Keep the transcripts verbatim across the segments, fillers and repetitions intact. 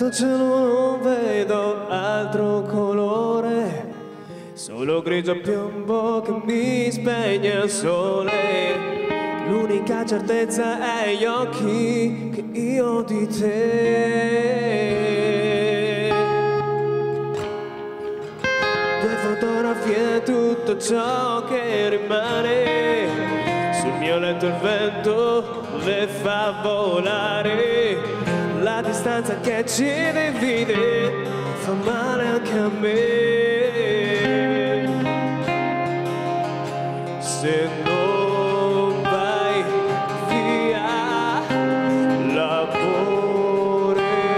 Sotto il cielo non vedo altro colore, solo grigio piombo che mi spegne il sole. L'unica certezza è gli occhi che io ho di te. Due fotografie, tutto ciò che rimane. Sul mio letto il vento le fa volare. La distanza che ci divide fa male anche a me. Se non vai via, l'amore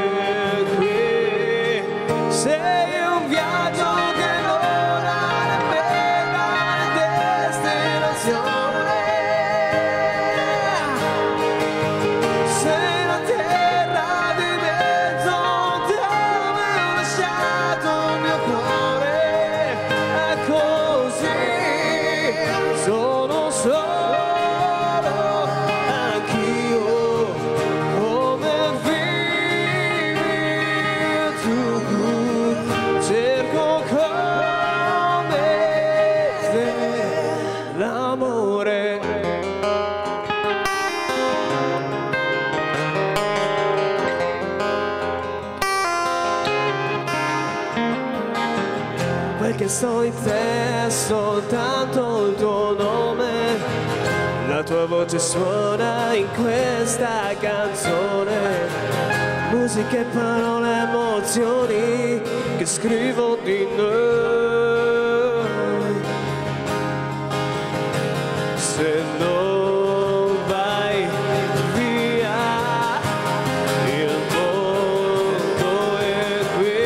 qui. Sei un viaggio che non ha nemmeno destinazione. Sono solo anch'io, come vivi tu, cerco come te l'amore. Quel che so in te è soltanto il tuo nome, la tua voce suona in questa canzone, musica e parole, emozioni che scrivo di noi. Se non vai via, il mondo è qui.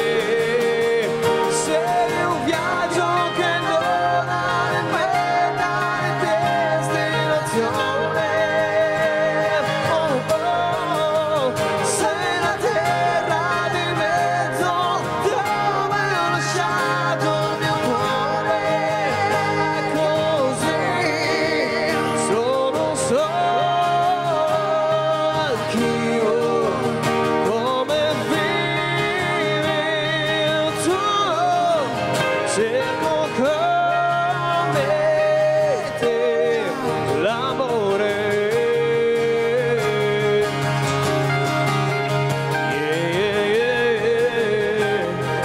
Sei un viaggio che non ha nemmeno destinazione. Oh, oh, sei la terra di mezzo dove ho lasciato il mio cuore. È così, sono solo anch'io, come vivi tu, cerco come te l'amore. Yeah, yeah, yeah.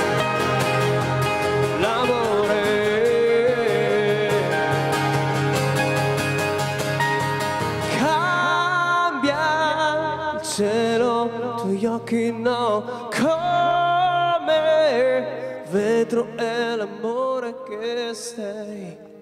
L'amore. Cambia il cielo, tuoi occhi no, come vetro è l'amore che sei.